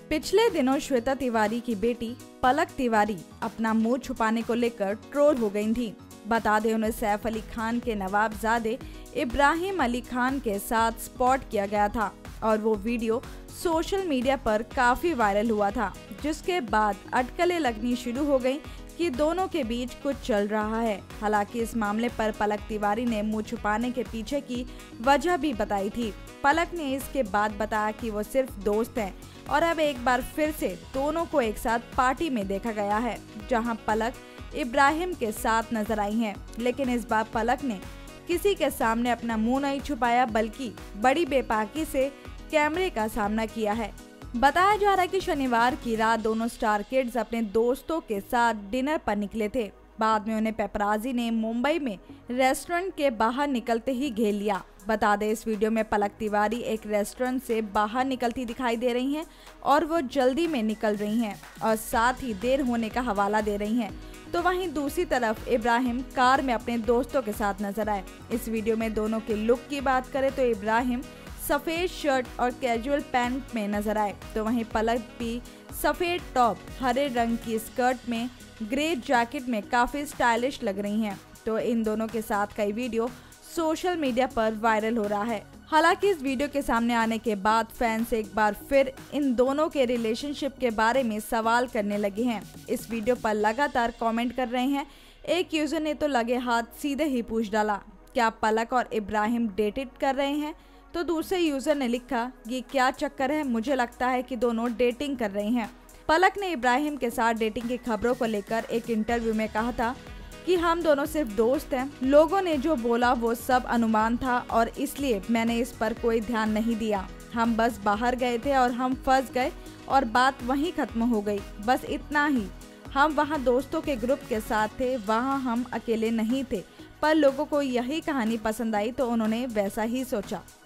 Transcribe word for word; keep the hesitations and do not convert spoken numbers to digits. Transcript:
पिछले दिनों श्वेता तिवारी की बेटी पलक तिवारी अपना मुंह छुपाने को लेकर ट्रोल हो गई थी। बता दें, उन्हें सैफ अली खान के नवाबजादे इब्राहिम अली खान के साथ स्पॉट किया गया था और वो वीडियो सोशल मीडिया पर काफी वायरल हुआ था, जिसके बाद अटकलें लगनी शुरू हो गई कि दोनों के बीच कुछ चल रहा है। हालांकि इस मामले पर पलक तिवारी ने मुंह छुपाने के पीछे की वजह भी बताई थी। पलक ने इसके बाद बताया कि वो सिर्फ दोस्त हैं और अब एक बार फिर से दोनों को एक साथ पार्टी में देखा गया है, जहां पलक इब्राहिम के साथ नजर आई हैं। लेकिन इस बार पलक ने किसी के सामने अपना मुंह नहीं छुपाया, बल्कि बड़ी बेपाकी से कैमरे का सामना किया है। बताया जा रहा है कि शनिवार की रात दोनों स्टार किड्स अपने दोस्तों के साथ डिनर पर निकले थे। बाद में उन्हें पेपराजी ने मुंबई में रेस्टोरेंट के बाहर निकलते ही घेर लिया। बता दें, इस वीडियो में पलक तिवारी एक रेस्टोरेंट से बाहर निकलती दिखाई दे रही हैं और वो जल्दी में निकल रही हैं और साथ ही देर होने का हवाला दे रही हैं। तो वहीं दूसरी तरफ इब्राहिम कार में अपने दोस्तों के साथ नजर आए। इस वीडियो में दोनों के लुक की बात करें तो इब्राहिम सफेद शर्ट और कैजुअल पैंट में नजर आए, तो वहीं पलक भी सफेद टॉप, हरे रंग की स्कर्ट में ग्रे जैकेट में काफी स्टाइलिश लग रही हैं। तो इन दोनों के साथ कई वीडियो सोशल मीडिया पर वायरल हो रहा है। हालांकि इस वीडियो के सामने आने के बाद फैंस एक बार फिर इन दोनों के रिलेशनशिप के बारे में सवाल करने लगे हैं। इस वीडियो पर लगातार कमेंट कर रहे हैं। एक यूजर ने तो लगे हाथ सीधे ही पूछ डाला, क्या पलक और इब्राहिम डेटेड कर रहे हैं? तो दूसरे यूजर ने लिखा, ये क्या चक्कर है, मुझे लगता है कि दोनों डेटिंग कर रहे हैं। पलक ने इब्राहिम के साथ डेटिंग की खबरों को लेकर एक इंटरव्यू में कहा था कि हम दोनों सिर्फ दोस्त हैं। लोगों ने जो बोला वो सब अनुमान था और इसलिए मैंने इस पर कोई ध्यान नहीं दिया। हम बस बाहर गए थे और हम फंस गए और बात वहीं खत्म हो गई, बस इतना ही। हम वहाँ दोस्तों के ग्रुप के साथ थे, वहाँ हम अकेले नहीं थे, पर लोगों को यही कहानी पसंद आई तो उन्होंने वैसा ही सोचा।